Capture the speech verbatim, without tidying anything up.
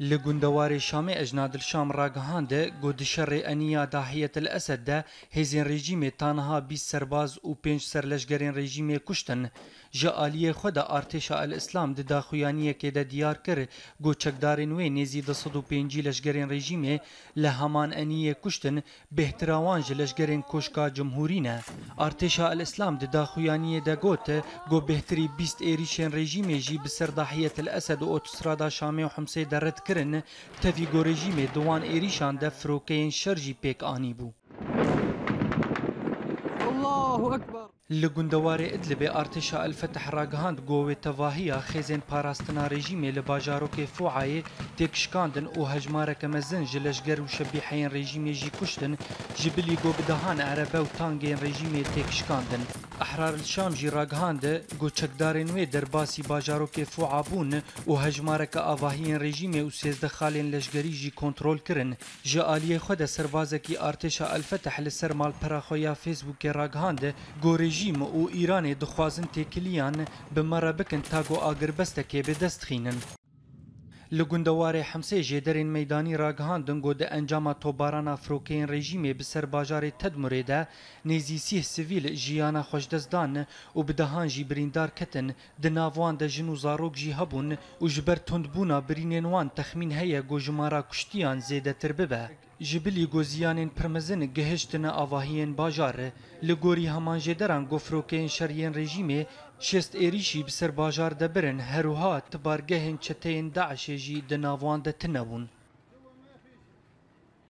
لگوندوار شام اجناد الشام راگهانده گود شر انیا داهیت الاسد ده هزین رژیم تنها بیست سرباز و پنج سرلشگرین رژیم کشتن جا آلیه خود ارتش الاسلام ده داخویانی که ده دیار کر گو چکدارین وی نیزی ده صد و پنجی لشگرین رژیم لهمان انیه کشتن بهتراوان لشگرین کشکا جمهورینه ارتش الاسلام ده داخویانی ده گوت گو بهتری بیست ایریشن رژیم جی بسر داهیت الاسد و اوتسرادا شامی و حمسه درد کرن تفی گو رژیم دوان ایریشان ده فروکین شرجی پیک آنی بو. الله اکبر. لگوندوار ادلب ارتش الفتح راگهاند گوه تواهیا خزین پاراستنا رژیم لباجاروک فوعای تکشکاندن و هجمارک مزن جلشگر و شبیحین رژیم جی کشتن جبلی گو بدهان عربه و تانگین رژیم تکشکاندن احرار الشام جی راگهاند گو چکدارین وی در باسی باجاروک فوعابون و هجمارک آواهین رژیم و سیزده خالین لشگری جی کنترول کرن جا آلیه خود سربازکی ارتش الفتح لسر مال پراخویا فیسبوک راگهاند گو رژیم و ایران دخوازن تکلیان به مربکن تاگو آگربستکی به دست خینن. لگوندوار حمسه جدرین میدانی راگهاندن گو ده انجام توباران فروکین رژیم بسر باجار تدمره ده نیزی سیه سویل جیانا خوشدزدان و بدهان جی بریندار کتن ده ناوان ده جنو زاروک جی هبون و جبر تندبونا برینینوان تخمین هیا گو جمارا کشتیان زیده تر ببه. جبلی گوزیانین پرمزن گهشتن آواهین باجار لگوری همان جدران گو فروکین شریین رژیم شست ایریشی بسر باجار دبرن هروها تبارگهن چتین داعش جی دناوان ده تنبون.